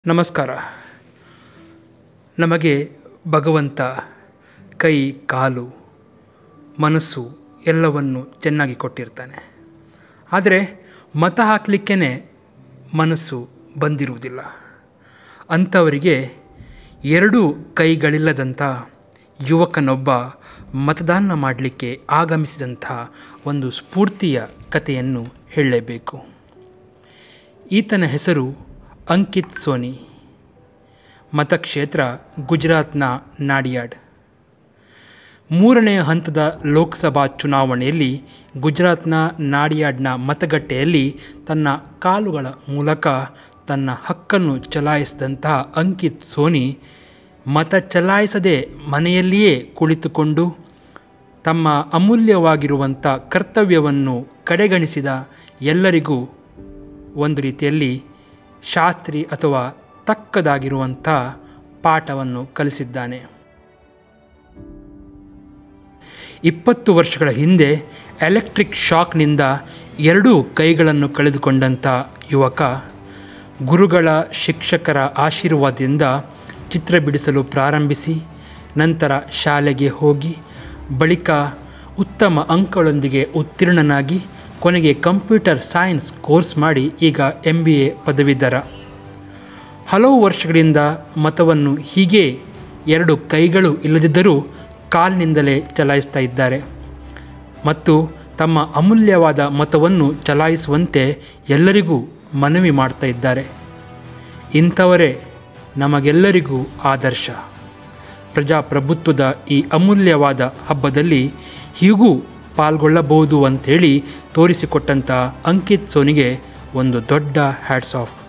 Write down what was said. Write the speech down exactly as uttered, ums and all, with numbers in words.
ನಮಸ್ಕಾರ. ನಮಗೆ ಭಗವಂತ ಕೈ, ಕಾಲು, ಮನಸ್ಸು ಎಲ್ಲವನ್ನು ಚೆನ್ನಾಗಿ ಕೊಟ್ಟಿರ್ತಾನೆ. ಆದರೆ ಮತ ಹಾಕಲಿಕ್ಕೇ ಮನಸ್ಸು ಬಂದಿರುವುದಿಲ್ಲ. ಅಂಥವರಿಗೆ ಎರಡೂ ಕೈಗಳಿಲ್ಲದಂಥ ಯುವಕನೊಬ್ಬ ಮತದಾನ ಮಾಡಲಿಕ್ಕೆ ಆಗಮಿಸಿದಂಥ ಒಂದು ಸ್ಫೂರ್ತಿಯ ಕಥೆಯನ್ನು ಹೇಳಲೇಬೇಕು. ಈತನ ಹೆಸರು ಅಂಕಿತ್ ಸೋನಿ. ಮತಕ್ಷೇತ್ರ ಗುಜರಾತ್ನ ನಾಡಿಯಾಡ್. ಮೂರನೇ ಹಂತದ ಲೋಕಸಭಾ ಚುನಾವಣೆಯಲ್ಲಿ ಗುಜರಾತ್ನ ನಾಡಿಯಾಡ್ನ ಮತಗಟ್ಟೆಯಲ್ಲಿ ತನ್ನ ಕಾಲುಗಳ ಮೂಲಕ ತನ್ನ ಹಕ್ಕನ್ನು ಚಲಾಯಿಸಿದಂತಹ ಅಂಕಿತ್ ಸೋನಿ ಮತ ಚಲಾಯಿಸದೆ ಮನೆಯಲ್ಲಿಯೇ ಕುಳಿತುಕೊಂಡು ತಮ್ಮ ಅಮೂಲ್ಯವಾಗಿರುವಂಥ ಕರ್ತವ್ಯವನ್ನು ಕಡೆಗಣಿಸಿದ ಎಲ್ಲರಿಗೂ ಒಂದು ರೀತಿಯಲ್ಲಿ ಶಾಸ್ತ್ರಿ ಅಥವಾ ತಕ್ಕದಾಗಿರುವಂಥ ಪಾಠವನ್ನು ಕಲಿಸಿದ್ದಾನೆ. ಇಪ್ಪತ್ತು ವರ್ಷಗಳ ಹಿಂದೆ ಎಲೆಕ್ಟ್ರಿಕ್ ಶಾಕ್ನಿಂದ ಎರಡೂ ಕೈಗಳನ್ನು ಕಳೆದುಕೊಂಡಂಥ ಯುವಕ ಗುರುಗಳ ಶಿಕ್ಷಕರ ಆಶೀರ್ವಾದದಿಂದ ಚಿತ್ರ ಬಿಡಿಸಲು ಪ್ರಾರಂಭಿಸಿ ನಂತರ ಶಾಲೆಗೆ ಹೋಗಿ ಬಳಿಕ ಉತ್ತಮ ಅಂಕಗಳೊಂದಿಗೆ ಉತ್ತೀರ್ಣನಾಗಿ ಕೊನೆಗೆ ಕಂಪ್ಯೂಟರ್ ಸೈನ್ಸ್ ಕೋರ್ಸ್ ಮಾಡಿ ಈಗ ಎಂ ಬಿ ಎ ಪದವೀಧರ. ಹಲವು ವರ್ಷಗಳಿಂದ ಮತವನ್ನು ಹೀಗೆ ಎರಡು ಕೈಗಳು ಇಲ್ಲದಿದ್ದರೂ ಕಾಲಿನಿಂದಲೇ ಚಲಾಯಿಸ್ತಾ ಇದ್ದಾರೆ ಮತ್ತು ತಮ್ಮ ಅಮೂಲ್ಯವಾದ ಮತವನ್ನು ಚಲಾಯಿಸುವಂತೆ ಎಲ್ಲರಿಗೂ ಮನವಿ ಮಾಡ್ತಾ ಇದ್ದಾರೆ. ಇಂಥವರೇ ನಮಗೆಲ್ಲರಿಗೂ ಆದರ್ಶ. ಪ್ರಜಾಪ್ರಭುತ್ವದ ಈ ಅಮೂಲ್ಯವಾದ ಹಬ್ಬದಲ್ಲಿ ಹೀಗೂ ಪಾಲ್ಗೊಳ್ಳಬಹುದು ಅಂಥೇಳಿ ತೋರಿಸಿಕೊಟ್ಟಂಥ ಅಂಕಿತ್ ಸೋನಿಗೆ ಒಂದು ದೊಡ್ಡ ಹ್ಯಾಟ್ಸ್ ಆಫ್.